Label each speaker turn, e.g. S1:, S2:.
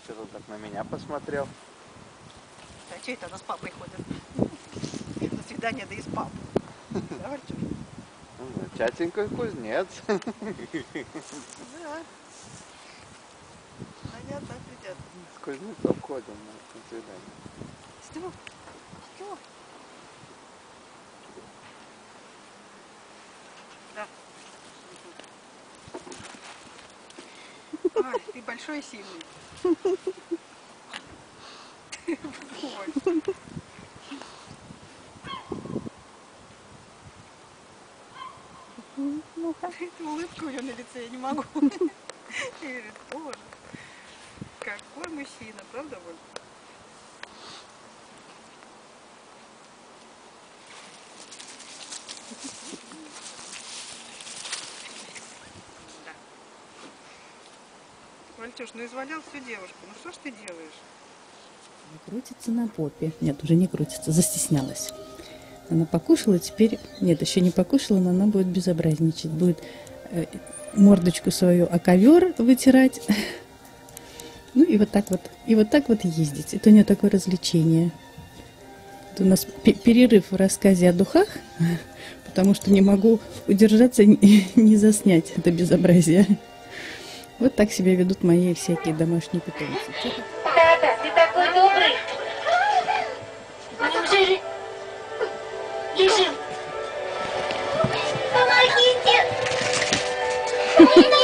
S1: Что-то так на меня посмотрел.
S2: А что это она с папой ходит? На свидание, да и с папой. Да, Артюш?
S1: Чатенький кузнец.
S2: Да. Они так летят.
S1: С кузнецом ходим на свидание.
S2: Что? Что? Да. Ай, ты большой и сильный. Ой. Эту улыбку у нее на лице я не могу. И говорит, боже, какой мужчина, правда, Воль? Да. Вальтюш, ну извалял всю девушку, ну что ж ты делаешь?
S3: Крутится на попе. Нет, уже не крутится, застеснялась. Она покушала, теперь... Нет, еще не покушала, но она будет безобразничать. Будет мордочку свою о ковер вытирать. Ну и вот так вот. И вот так вот ездить. Это у нее такое развлечение. Это у нас перерыв в рассказе о духах, потому что не могу удержаться и не заснять это безобразие. Вот так себя ведут мои всякие домашние питомцы.
S4: Тата, ты такой добрый. Неужели... Лежим. Помогите.